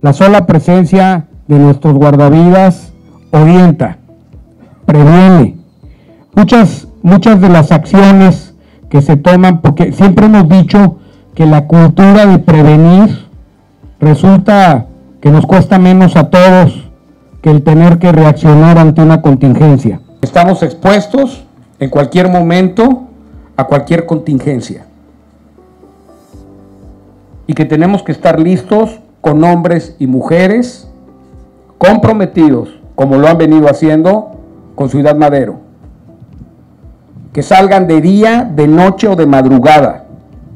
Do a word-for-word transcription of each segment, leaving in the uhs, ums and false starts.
La sola presencia de nuestros guardavidas orienta, previene. Muchas, muchas de las acciones que se toman, porque siempre hemos dicho que la cultura de prevenir resulta que nos cuesta menos a todos que el tener que reaccionar ante una contingencia. Estamos expuestos en cualquier momento a cualquier contingencia y que tenemos que estar listos con hombres y mujeres comprometidos, como lo han venido haciendo con Ciudad Madero, que salgan de día, de noche o de madrugada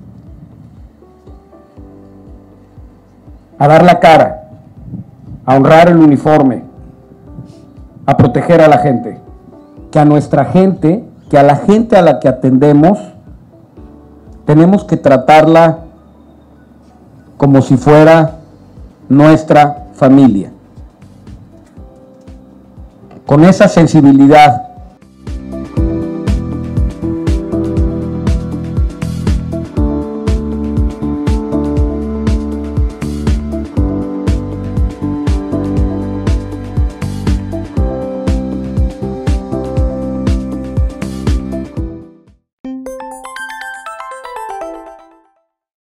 a dar la cara, a honrar el uniforme, a proteger a la gente, que a nuestra gente, que a la gente a la que atendemos, tenemos que tratarla como si fuera nuestra familia. Con esa sensibilidad